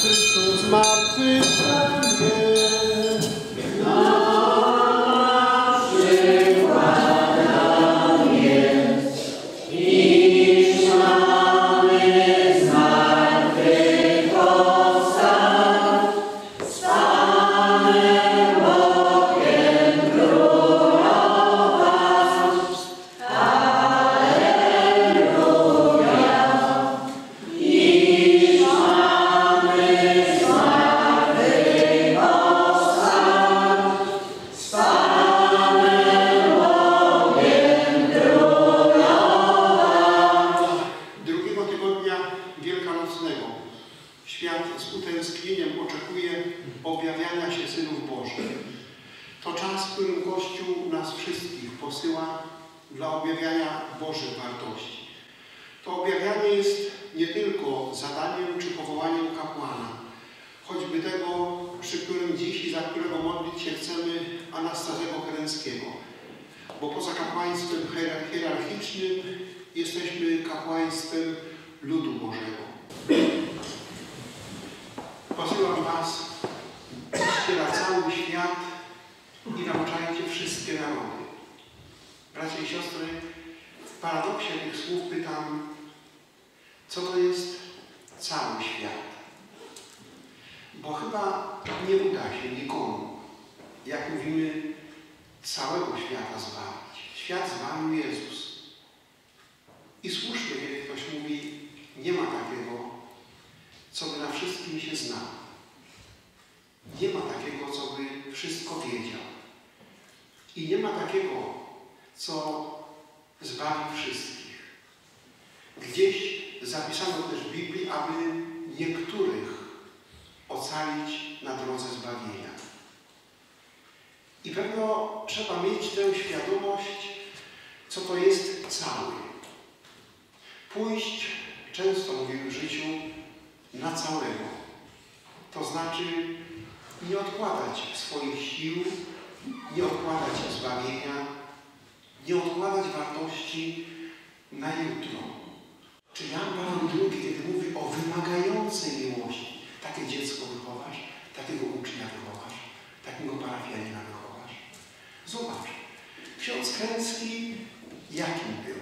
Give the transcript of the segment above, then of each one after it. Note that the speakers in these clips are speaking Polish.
Chrystus zmartwychwstanie. Świat z utęsknieniem oczekuje objawiania się synów Bożych. To czas, w którym Kościół nas wszystkich posyła dla objawiania Bożych wartości. To objawianie jest nie tylko zadaniem czy powołaniem kapłana, choćby tego, przy którym dziś i za którego modlić się chcemy, Anastazego Kerenckiego, bo poza kapłaństwem hierarchicznym jesteśmy kapłaństwem ludu Bożego. Posyłam was, idźcie na cały świat i nauczajcie wszystkie narody. Bracia i siostry, w paradoksie tych słów pytam, co to jest cały świat? Bo chyba nie uda się nikomu, jak mówimy, całego świata zbawić. Świat zbawił Jezus. I słusznie, kiedy ktoś mówi, nie ma takiego, co by na wszystkim się znał. Nie ma takiego, co by wszystko wiedział. I nie ma takiego, co zbawi wszystkich. Gdzieś zapisano też w Biblii, aby niektórych ocalić na drodze zbawienia. I pewno trzeba mieć tę świadomość, co to jest cały. Pójść, często mówimy w życiu, na całego. To znaczy nie odkładać swoich sił, nie odkładać zbawienia, nie odkładać wartości na jutro. Czy Jan Paweł II, kiedy mówi o wymagającej miłości, takie dziecko wychowasz, takiego ucznia wychowasz, takiego parafianina wychowasz? Zobacz, ksiądz Kerencki jakim był?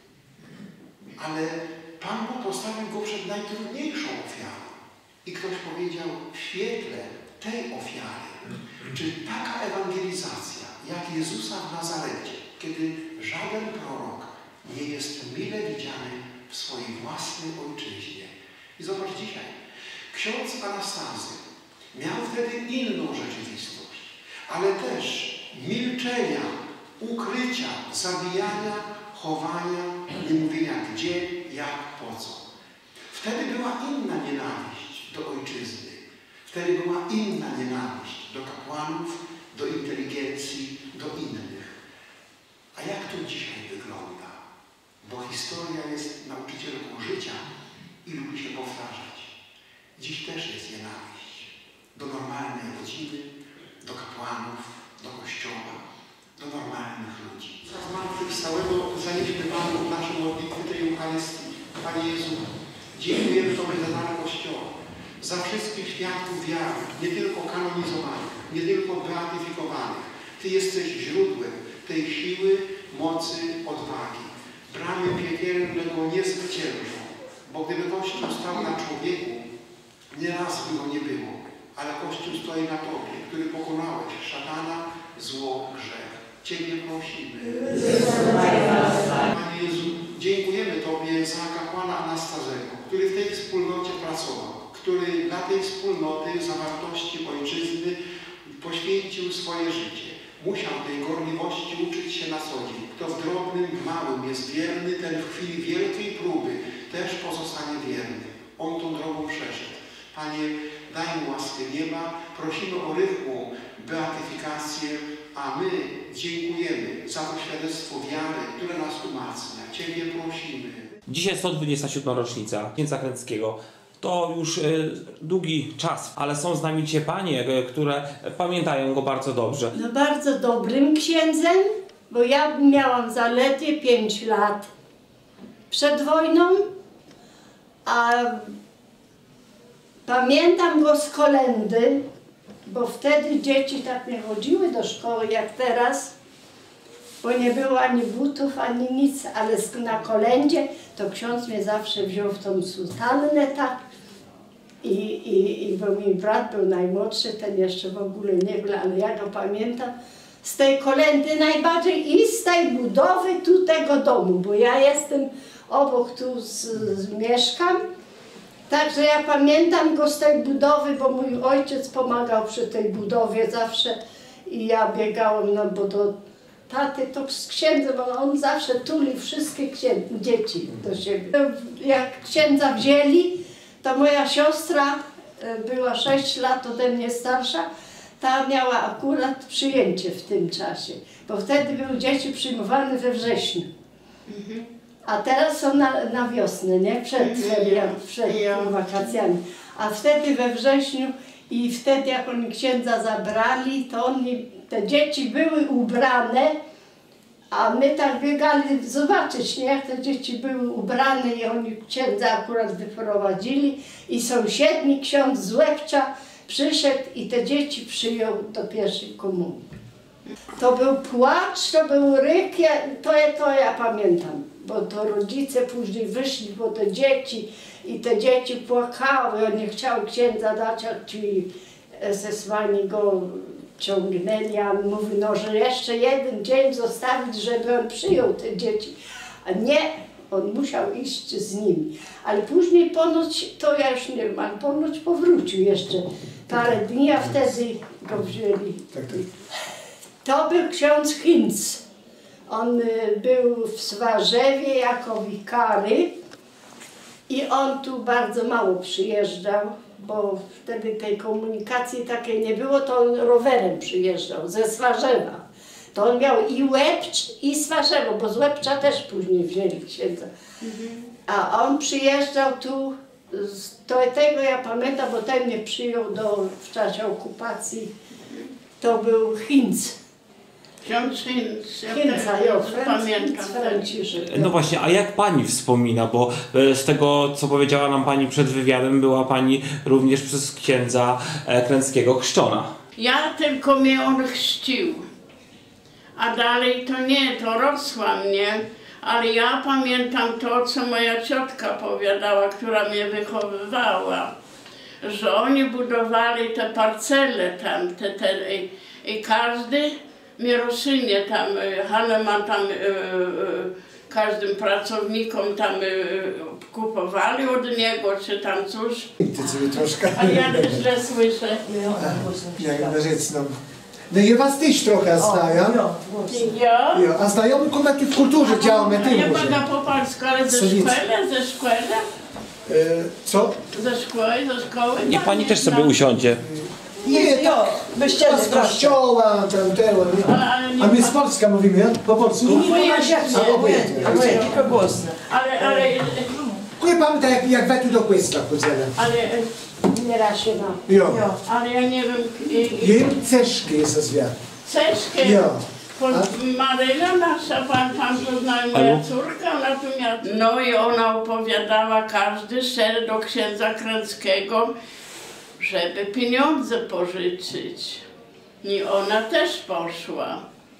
Ale Pan Bóg postawił go przed najtrudniejszą ofiarą. I ktoś powiedział, w świetle tej ofiary, czy taka ewangelizacja, jak Jezusa w Nazarecie, kiedy żaden prorok nie jest mile widziany w swojej własnej ojczyźnie. I zobacz dzisiaj, ksiądz Anastazy miał wtedy inną rzeczywistość, ale też milczenia, ukrycia, zabijania, chowania, nie mówienia gdzie, jak, po co. Wtedy była inna nienawiść do ojczyzny. Wtedy była inna nienawiść do kapłanów, do inteligencji, do innych. A jak to dzisiaj wygląda? Bo historia jest nauczycielką życia i lubi się powtarzać. Dziś też jest nienawiść do normalnej rodziny, do kapłanów, do kościoła, do normalnych ludzi. Za zmartwychwstałego zanieśmy Panu nasze modlitwy tej Eucharystii. Panie Jezu, dziękujemy Tobie za dar Kościoła, za wszystkich świadków wiary, nie tylko kanonizowanych, nie tylko beatyfikowanych. Ty jesteś źródłem tej siły, mocy, odwagi. Bramy piekielne go nie zwyciężą, bo gdyby Kościół stał na człowieku, nieraz by go nie było, ale Kościół stoi na Tobie, który pokonałeś szatana, zło, grzech. Ciebie prosimy. Panie Jezu, dziękujemy Tobie za kapłana Anastazego, który w tej wspólnocie pracował, który dla tej wspólnoty, za wartości ojczyzny poświęcił swoje życie. Musiał tej gorliwości uczyć się na co dzień. Kto w drobnym, w małym jest wierny, ten w chwili wielkiej próby też pozostanie wierny. On tą drogą przeszedł. Panie, daj mu łaskę nieba. Prosimy o rychłą beatyfikację, a my dziękujemy za to świadectwo wiary, które nas umacnia. Ciebie prosimy. Dzisiaj 127. rocznica księdza Kerenckiego. To już długi czas, ale są z nami dzisiaj panie, które pamiętają go bardzo dobrze. No bardzo dobrym księdzem, bo ja miałam zaledwie 5 lat przed wojną, a Pamiętam go z kolędy, bo wtedy dzieci tak nie chodziły do szkoły jak teraz, bo nie było ani butów, ani nic, ale na kolędzie to ksiądz mnie zawsze wziął w tą sutannę tak i bo mój brat był najmłodszy, ten jeszcze w ogóle nie był, ale ja go pamiętam z tej kolędy najbardziej i z tej budowy tu tego domu, bo ja jestem obok tu mieszkam. Także ja pamiętam go z tej budowy, bo mój ojciec pomagał przy tej budowie zawsze i ja biegałam, no bo do taty to z księdzem, bo on zawsze tuli wszystkie dzieci do siebie. Jak księdza wzięli, to moja siostra była 6 lat ode mnie starsza, ta miała akurat przyjęcie w tym czasie, bo wtedy były dzieci przyjmowane we wrześniu. A teraz są na wiosnę, nie? Przed wakacjami. A wtedy we wrześniu i wtedy jak oni księdza zabrali, to te dzieci były ubrane, a my tak biegali zobaczyć, nie? Jak te dzieci były ubrane i oni księdza akurat wyprowadzili i sąsiedni ksiądz z Łebcza przyszedł i te dzieci przyjął do pierwszej komunii. To był płacz, to był ryk, to ja pamiętam, bo to rodzice później wyszli po te dzieci i te dzieci płakały, on nie chciał księdza dać, a ci esesmani go ciągnęli, a on mówi, no, że jeszcze jeden dzień zostawić, żeby on przyjął te dzieci, a nie, on musiał iść z nimi, ale później ponoć, to ja już nie wiem, ale ponoć powrócił jeszcze parę dni, a wtedy go wzięli. Tak. To był ksiądz Hinz. On był w Swarzewie jako wikary i on tu bardzo mało przyjeżdżał, bo wtedy tej komunikacji takiej nie było, to on rowerem przyjeżdżał ze Swarzewa. To on miał i Łebcz, i Swarzewo, bo z Łebcza też później wzięli księdza. A on przyjeżdżał tu, tego ja pamiętam, bo ten mnie przyjął w czasie okupacji. To był Hinz. Ksiądz Hinz, ja pamiętam. No właśnie, a jak pani wspomina, bo z tego, co powiedziała nam pani przed wywiadem, była pani również przez księdza Kręckiego chrzczona. Ja tylko mnie on chrzcił, a dalej to nie, to rosła mnie, ale ja pamiętam to, co moja ciotka powiadała, która mnie wychowywała, że oni budowali te parcele tam, i każdy Mieroszynie tam, Hahnemann tam każdym pracownikom tam kupowali od niego, czy tam coś. Ty sobie troszkę. A ja też źle słyszę. Jak na rzecz nam. No i was też trochę znają. Ja? A znajomy komiety w kulturze działamy tym Ja może. mogę po polsku, ale ze szkoły? Co? Ze szkoły? Niech pani też sobie usiądzie. Nie, tak. Z kościoła, tam tego. A my z Polska mówimy, ja? Po polsku? Tylko głosne. Ale Nie pamiętam jak wetu do questa chodzele. Nie raz się ma. Jo. ale ja nie wiem. Jem ceszki jest zwiat. Ceszkę. Jo. Maryla nasza, pan poznała moja córka, ona tu miała. No i ona opowiadała, każdy szedł do księdza Kręckiego, żeby pieniądze pożyczyć. I ona też poszła.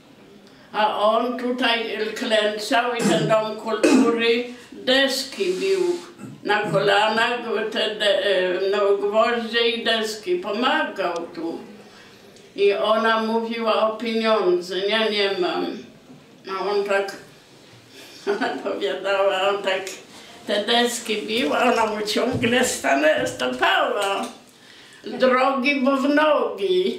A on tutaj klęczał i ten dom kultury deski bił na kolanach, gwoździe i deski. Pomagał tu. I ona mówiła o pieniądze, ja nie mam. A on tak, ona powiadała, on tak te deski bił, a ona mu ciągle stopała. Drogi, bo w nogi.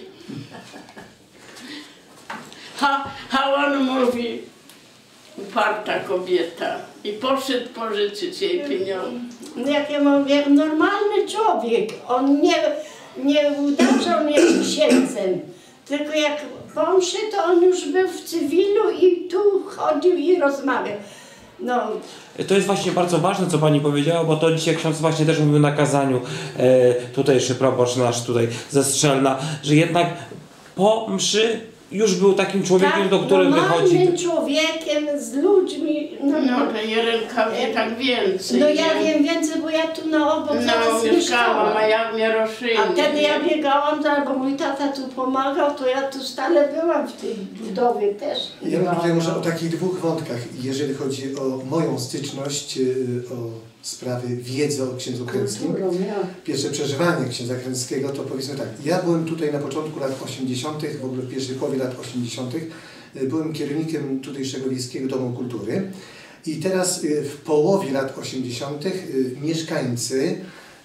A on mówi, uparta kobieta. I poszedł pożyczyć jej pieniądze. Jak normalny człowiek. On nie udarzał mnie księdzem. Tylko jak po mszy, to on już był w cywilu i tu chodził i rozmawiał. No. To jest właśnie bardzo ważne, co pani powiedziała, bo to dzisiaj ksiądz właśnie też mówił na kazaniu, tutejszy proboszcz nasz tutaj ze Strzelna, że jednak po mszy już był takim człowiekiem, Tak, do którego wychodzi. normalnym człowiekiem, z ludźmi. No to Jelenka wie tak więcej. No ja nie? wiem więcej, bo ja tu na obok No zaraz mieszkałam, a ja w Mieroszynie. A wtedy ja nie? biegałam, bo mój tata tu pomagał, to ja tu stale byłam w tej budowie też. Ja bym tutaj może o takich dwóch wątkach, jeżeli chodzi o moją styczność, o sprawy wiedzy o księdzu Kręckim. Kulturą, ja. Pierwsze przeżywanie księdza Kręckiego to powiedzmy tak, ja byłem tutaj na początku lat 80., w ogóle w pierwszej połowie lat 80., byłem kierownikiem tutejszego Wiejskiego Domu Kultury i teraz w połowie lat 80. mieszkańcy,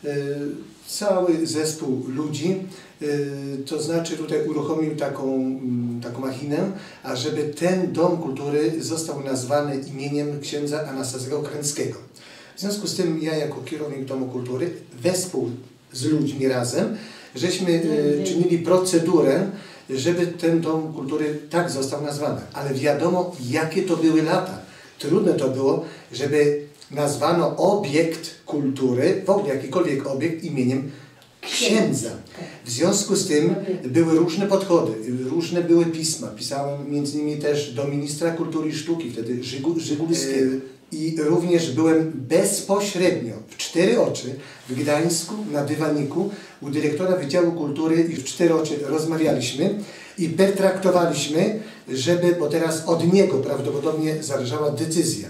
cały zespół ludzi, to znaczy tutaj uruchomił taką machinę, ażeby ten Dom Kultury został nazwany imieniem księdza Anastazego Kręckiego. W związku z tym ja jako kierownik Domu Kultury wespół z ludźmi razem, żeśmy czynili procedurę, żeby ten Dom Kultury tak został nazwany. Ale wiadomo, jakie to były lata. Trudne to było, żeby nazwano obiekt kultury, w ogóle jakikolwiek obiekt imieniem księdza. W związku z tym były różne podchody, różne były pisma. Pisałem między innymi też do ministra kultury i sztuki, wtedy Żygulskiego. I również byłem bezpośrednio, w 4 oczy, w Gdańsku, na dywaniku, u dyrektora Wydziału Kultury i w 4 oczy rozmawialiśmy i pertraktowaliśmy, żeby, bo teraz od niego prawdopodobnie zależała decyzja,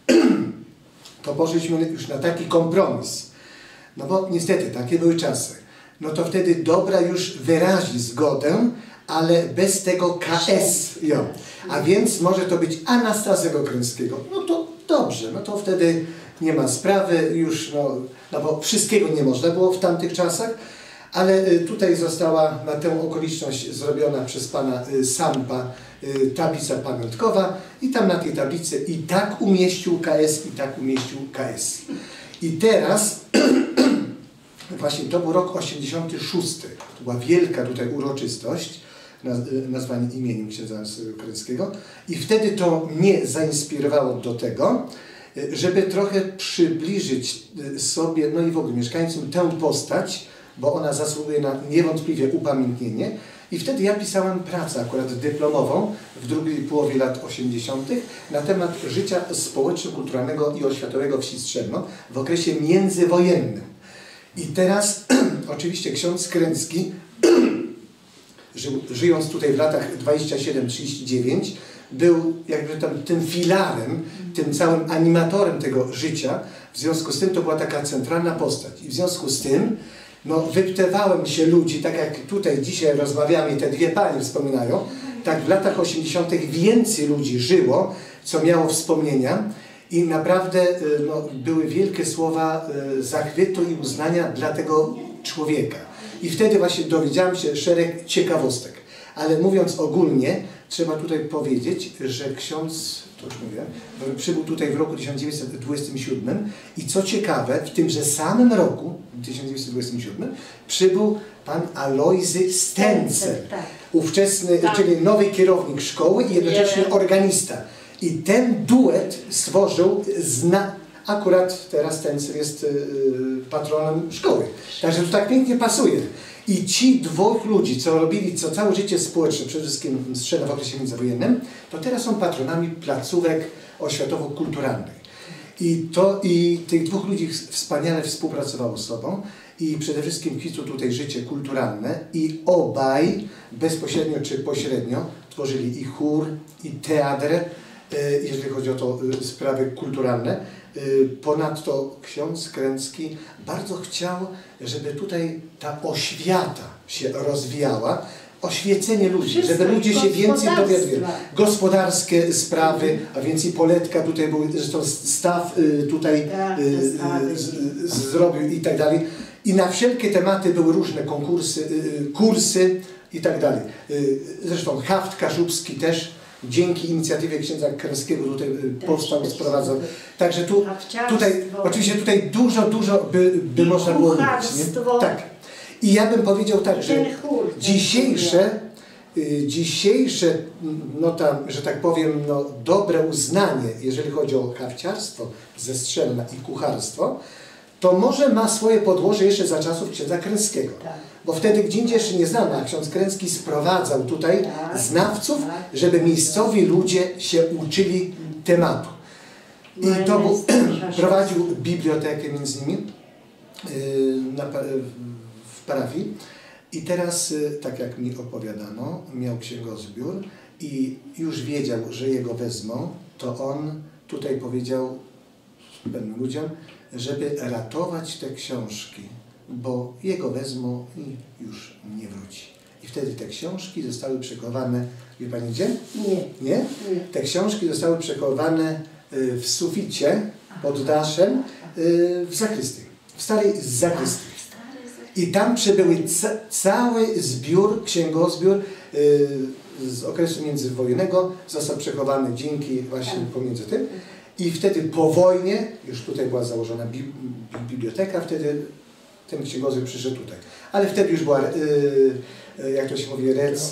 to poszliśmy już na taki kompromis. No bo niestety takie były czasy. No to wtedy dobra już wyrazi zgodę, ale bez tego KS. Jo. A więc może to być Anastazego Kręckiego. No to dobrze, no to wtedy nie ma sprawy już, no bo wszystkiego nie można było w tamtych czasach, ale tutaj została na tę okoliczność zrobiona przez pana Sampa tablica pamiątkowa i tam na tej tablicy i tak umieścił KS, i tak umieścił KS. I teraz właśnie to był rok 86. To była wielka tutaj uroczystość, nazwanie imieniem księdza Kręckiego i wtedy to mnie zainspirowało do tego, żeby trochę przybliżyć sobie, no i w ogóle mieszkańcom tę postać, bo ona zasługuje na niewątpliwie upamiętnienie. I wtedy ja pisałem pracę akurat dyplomową w drugiej połowie lat 80. na temat życia społeczno-kulturalnego i oświatowego wsi Strzelno w okresie międzywojennym. I teraz oczywiście ksiądz Kręcki, żyjąc tutaj w latach 27-39, był jakby tam tym filarem, tym całym animatorem tego życia. W związku z tym to była taka centralna postać. I w związku z tym no, wyptywałem się ludzi, tak jak tutaj dzisiaj rozmawiamy i te dwie panie wspominają, tak w latach 80. więcej ludzi żyło, co miało wspomnienia i naprawdę no, były wielkie słowa zachwytu i uznania dla tego człowieka. I wtedy właśnie dowiedziałem się szereg ciekawostek. Ale mówiąc ogólnie, trzeba tutaj powiedzieć, że ksiądz, to już mówię, przybył tutaj w roku 1927 i co ciekawe, w tymże samym roku, 1927, przybył pan Alojzy Stęcer, ówczesny, czyli nowy kierownik szkoły i jednocześnie organista. I ten duet stworzył, akurat teraz Stęcer jest patronem szkoły. Także to tak pięknie pasuje. I ci dwóch ludzi, co robili, co całe życie społeczne, przede wszystkim Strzelno w okresie międzywojennym, to teraz są patronami placówek oświatowo-kulturalnych. I tych dwóch ludzi wspaniale współpracowało z sobą i przede wszystkim kwitło tutaj życie kulturalne i obaj bezpośrednio czy pośrednio tworzyli i chór, i teatr, jeżeli chodzi o to sprawy kulturalne. Ponadto ksiądz Kręcki bardzo chciał, żeby tutaj ta oświata się rozwijała, oświecenie ludzi, żeby ludzie się więcej dowiadywali. Gospodarskie sprawy, a więc i Poletka tutaj był, zresztą staw tutaj zrobił i tak dalej. I na wszelkie tematy były różne konkursy, kursy i tak dalej. Zresztą Haft Kaszubski też dzięki inicjatywie księdza Kręckiego tutaj powstał, sprowadzał. Także tutaj, oczywiście tutaj dużo by można było mówić. Nie? Tak. I ja bym powiedział tak, że dzisiejsze no tam, że tak powiem, no, dobre uznanie, jeżeli chodzi o hafciarstwo ze Strzelna i kucharstwo, to może ma swoje podłoże jeszcze za czasów księdza Kręckiego. Tak. Bo wtedy gdzie indziej jeszcze nie znano, a ksiądz Kręcki sprowadzał tutaj Tak. znawców, żeby miejscowi ludzie się uczyli tematu. I to był, prowadził bibliotekę między innymi w parafii. I teraz, tak jak mi opowiadano, miał księgozbiór i już wiedział, że jego wezmą, to on tutaj powiedział pewnym ludziom, żeby ratować te książki, bo jego wezmą i już nie wróci. I wtedy te książki zostały przechowane, wie pani gdzie? Nie. Nie? Te książki zostały przechowane w suficie pod daszem w zakrystii, w starej zakrystii. I tam przybyły cały zbiór, księgozbiór z okresu międzywojennego został przechowany dzięki właśnie pomiędzy tym. I wtedy po wojnie, już tutaj była założona biblioteka, wtedy ten księgozbiór przyszedł tutaj. Ale wtedy już była, jak to się mówi,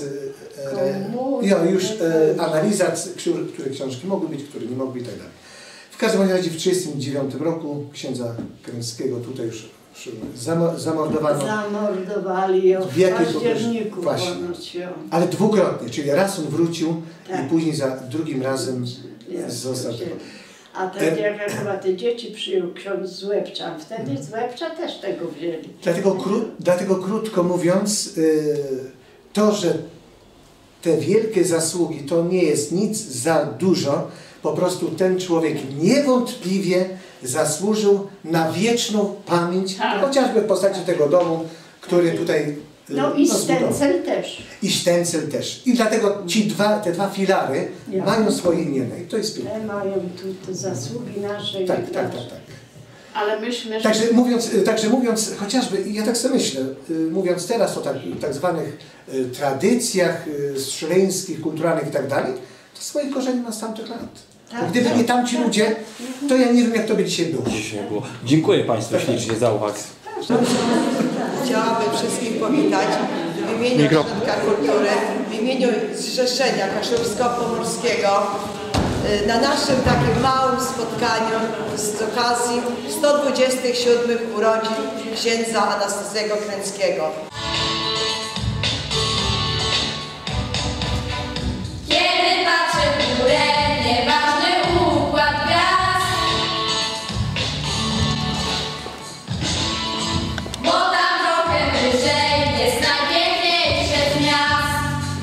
analiza, które książki mogły być, które nie mogły i tak dalej. W każdym razie w 1939 roku księdza Kręckiego tutaj już zamordowano. Zamordowali ją w październiku. Ale dwukrotnie, czyli raz on wrócił tak. I później za drugim razem został. A tak jak chyba te dzieci przyjął ksiądz z Łebcza, wtedy z Łebcza też tego wzięli. Dlatego krótko mówiąc, to, że te wielkie zasługi to nie jest nic za dużo, po prostu ten człowiek niewątpliwie zasłużył na wieczną pamięć, chociażby w postaci tego domu, który tutaj no i Sztencel też. I Sztencel też. I dlatego te dwa filary mają swoje imiona i to jest piękne. Mają tu te zasługi nasze. Tak. Ale myślę, że... Także mówiąc, chociażby, ja tak sobie myślę, mówiąc teraz o tak zwanych tradycjach strzeleńskich, kulturalnych i tak dalej, to swoje korzenie ma z tamtych lat. Tak, gdyby nie tamci ludzie, to ja nie wiem, jak to by dzisiaj było. Dziękuję Państwu ślicznie za uwagę. Chciałabym wszystkich powitać w imieniu Ośrodka Kultury, w imieniu Zrzeszenia Kaszubsko-Pomorskiego na naszym takim małym spotkaniu z okazji 127 urodzin księdza Anastazego Kręckiego. Kiedy patrzę w górę, nieważny układ gwiazd, bo tam trochę wyżej jest najpiękniejsze z miast.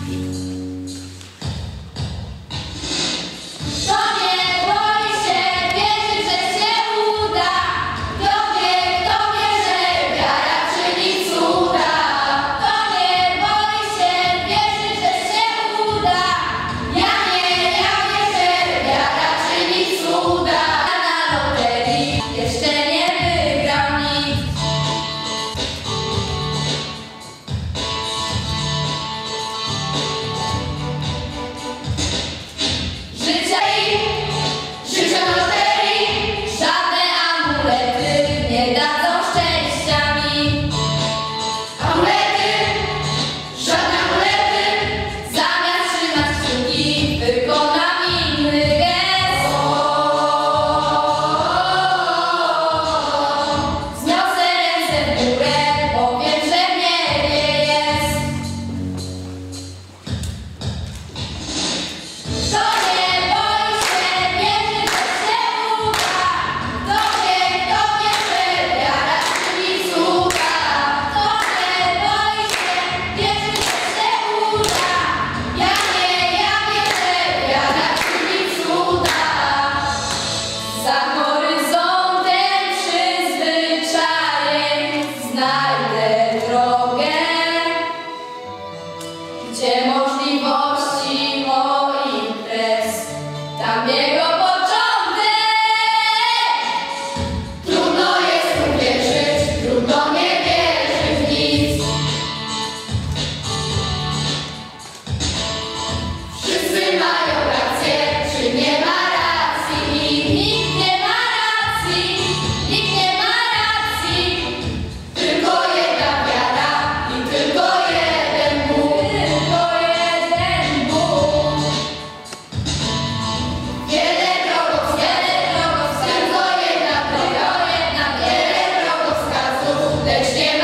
Kto nie boi się, wierzy, że się uda. Kto wie, że wiara czyni cuda. nie